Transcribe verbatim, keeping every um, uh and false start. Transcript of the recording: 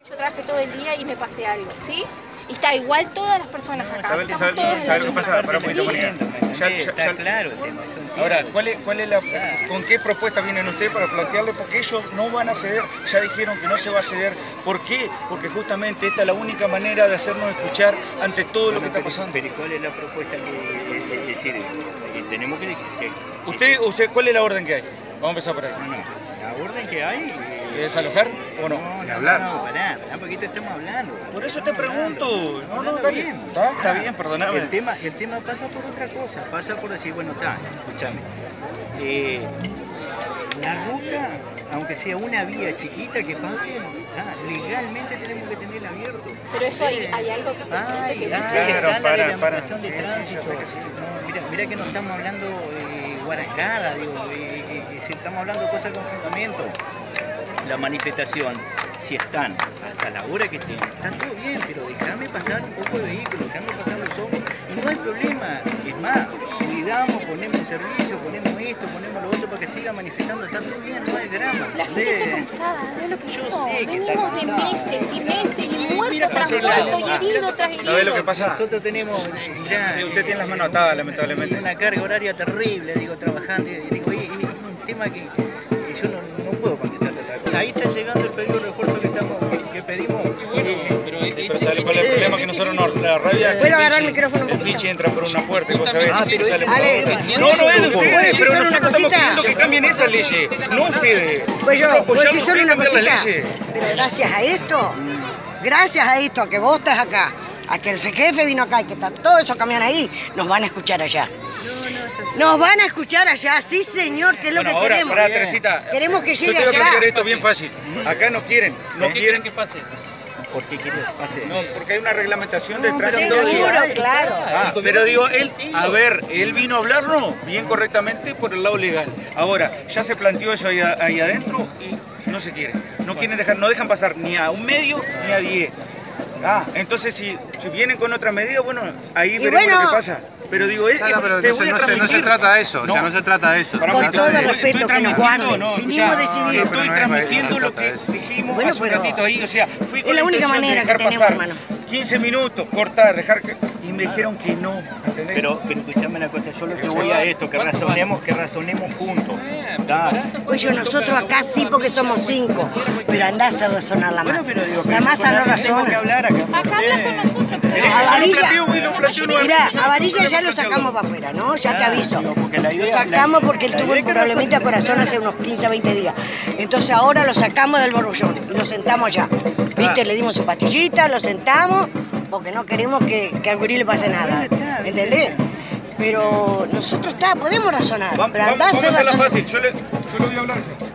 Yo trabajé todo el día y me pasé algo, ¿sí? Y está igual todas las personas acá. Isabel, Estamos Isabel, todos en la ¿sabes lo que misma. pasa? Para un poquito, Sí. María. Ya, ya, Está ya- claro el tema. yo entiendo. Ahora, ¿cuál es, cuál es la, ¿con qué propuesta vienen ustedes para plantearle? Porque ellos no van a ceder, ya dijeron que no se va a ceder. ¿Por qué? Porque justamente esta es la única manera de hacernos escuchar ante todo lo que está pasando. Pero ¿cuál es la propuesta que es, es decir, eh, tenemos que, que- ¿Usted, usted, ¿cuál es la orden que hay? Vamos a empezar por ahí. No, no, la orden que hay... eh, ¿Es alojar o no? No, Ni no, hablar. no, pará, pará, porque te estamos hablando. Por eso te Estamos hablando. pregunto. No, no, Hablando está bien. bien. Está, está bien, perdóname. El tema, el tema pasa por otra cosa, pasa por decir, bueno, está, escúchame. Eh, la ruta, aunque sea una vía chiquita que pase, está, legalmente tenemos que tenerla abierto. Pero eso hay, hay algo que, Ay, que dice. ay, Claro, está la para, reglamentación para. de Sí, sí, tránsito. yo sé que sí. No, mira, mira que no estamos hablando eh, guarangada, digo, eh, eh, eh, si estamos hablando de cosas con fundamento. La manifestación, si están hasta la hora que estén, está todo bien, pero déjame pasar un poco de vehículos, déjame pasar los ojos y no hay problema. Es más, cuidamos, ponemos servicio, ponemos esto, ponemos lo otro para que siga manifestando, está todo bien, no hay drama. La gente ¿entendés? está cansada, ¿sabes lo que Yo pasó? sé que está Venimos de cansada. meses y meses y muerto Mira, tras pasó muerto la- y herido tras herido. ¿Sabes lo que pasa? Nosotros tenemos, eh, mirá, Sí, usted tiene las manos atadas, lamentablemente. una carga horaria terrible, digo, trabajando, y digo, y, y es un tema que, que yo no, no puedo contestar otra cosa. Ahí está llegando el pedido de refuerzo que, estamos, que, que pedimos. eh, Pero ¿sabe cuál es el problema? Que nosotros nos la rabia. ¿Puedo agarrar el micrófono un El poquito? biche entra por una puerta y vos sabés. Ah, pero sale ese por Ale, otra. problema. No, no es de ¿puedo ustedes, decir pero solo una nosotros estamos cosita? pidiendo que cambien esas leyes, no ustedes. Pues yo, Nosotros ¿puedo decir apoyamos solo una ustedes cambiar las cosita? leyes. Pero gracias a esto, gracias a esto, a que vos estás acá, a que el jefe vino acá y que están todos esos camiones ahí, nos van a escuchar allá. Nos van a escuchar allá, sí señor, que es lo Bueno, que ahora, queremos. pará, Teresita. Queremos que Yo llegue te voy a plantear allá. esto bien fácil. Acá no quieren, no ¿Qué quieren. quieren que pase? ¿Por qué quiere que pase? No, porque hay una reglamentación de No, tránsito. Seguro, que- claro. Ah, pero digo, él, a ver, él vino a hablarnos bien correctamente por el lado legal. Ahora, ya se planteó eso ahí, a- ahí adentro y no se quiere. No quieren dejar, no dejan pasar ni a un medio ni a diez. Ah, entonces si, si vienen con otra medida, bueno, ahí Y veremos bueno- lo que pasa. Pero digo, es, No, no, pero te no voy se, a no, se, no se transmitir. trata de eso, o sea, No. no se trata de eso. Para Con un todo ratito, el estoy respeto que nos transmitiendo, guarden. no, Vinimos escuchá, decididos. Estoy No, no, no, transmitiendo no, lo no se que trata de eso. dijimos Bueno, hace un pero ratito ahí, o sea, fui con es la única intención de manera que dejar tenemos, pasar hermano. quince minutos, cortar, dejar que... Y me dijeron que no, ¿entendés? Pero, pero escuchame una cosa, yo lo que voy a esto, que razonemos, que razonemos juntos. Está. Pues yo, nosotros acá sí porque somos cinco, pero andás a razonar la Bueno, masa. pero digo, La pero masa no tengo que razona. hablar acá. Acá habla con nosotros. Eh, A yo lo Varilla- planteo, güey, lo planteo nuevamente. Mirá, Yo a Varilla ya lo planteo. sacamos para afuera, ¿no? Ya te Claro, aviso. digo, porque la Lo idea- sacamos la- porque él la tuvo idea un que problemita de razone- corazón hace unos quince a veinte días. Entonces ahora lo sacamos del borbollón y lo sentamos allá. ¿Viste? Le dimos su pastillita, lo sentamos, porque no queremos que, que al gurí le pase nada. ¿Entendés? Pero nosotros está, podemos razonar. Vamos, Pero vamos, andá a vamos hacer a hacerla razón- fácil, yo le, yo le voy a hablar.